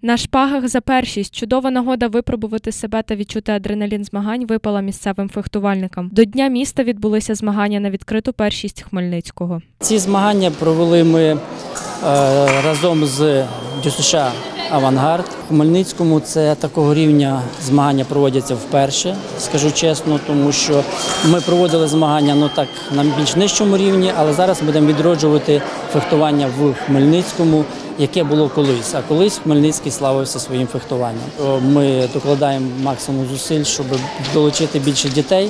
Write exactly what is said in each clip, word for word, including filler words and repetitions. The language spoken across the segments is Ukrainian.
На шпагах за першість. Чудова нагода випробувати себе та відчути адреналін змагань випала місцевим фехтувальникам. До Дня міста відбулися змагання на відкриту першість Хмельницького. Ці змагання провели ми е, разом з ДЮСШ «Авангард». В Хмельницькому це такого рівня змагання проводяться вперше, скажу чесно, тому що ми проводили змагання ну, так, на більш нижчому рівні, але зараз будемо відроджувати фехтування в Хмельницькому, яке було колись. А колись Хмельницький славився своїм фехтуванням. Ми докладаємо максимум зусиль, щоб долучити більше дітей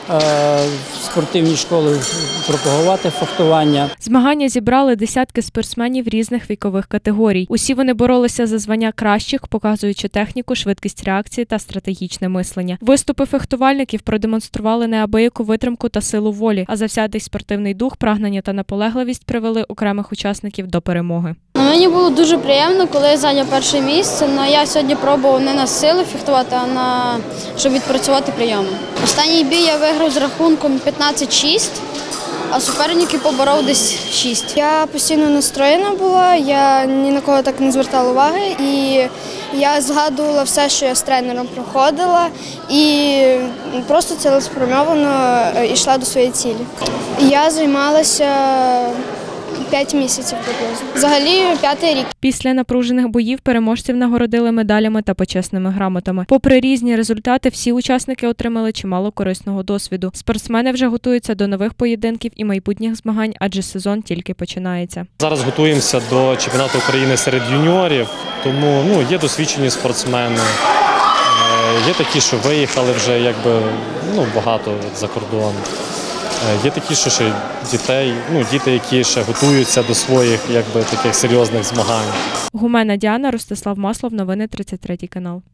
в спортивні школи, пропагувати фехтування. Змагання зібрали десятки спортсменів різних вікових категорій. Усі вони боролися за звання кращих, показуючи техніку, швидкість реакції та стратегічне мислення. Виступи фехтувальників продемонстрували неабияку витримку та силу волі, а завзятий спортивний дух, прагнення та наполегливість привели окремих учасників до перемоги. Мені було дуже приємно, коли я зайняв перше місце, але я сьогодні пробував не на силу фехтувати, а на щоб відпрацювати прийоми. Останній бій я виграв з рахунком п'ятнадцять шість, а суперників поборов десь шість. Я постійно настроєна була, я ні на кого так не звертала уваги, і я згадувала все, що я з тренером проходила, і просто цілеспрямовано йшла до своєї цілі. Я займалася п'ять місяців приблизно. Взагалі п'ятий рік. Після напружених боїв переможців нагородили медалями та почесними грамотами. Попри різні результати, всі учасники отримали чимало корисного досвіду. Спортсмени вже готуються до нових поєдинків і майбутніх змагань, адже сезон тільки починається. Зараз готуємося до чемпіонату України серед юніорів, тому ну, є досвідчені спортсмени, є такі, що виїхали вже якби, ну, багато за кордон. Є такі, що ще дітей, ну, діти, які ще готуються до своїх якби, таких серйозних змагань. Гумена Діана, Ростислав Маслов, новини тридцять третій канал.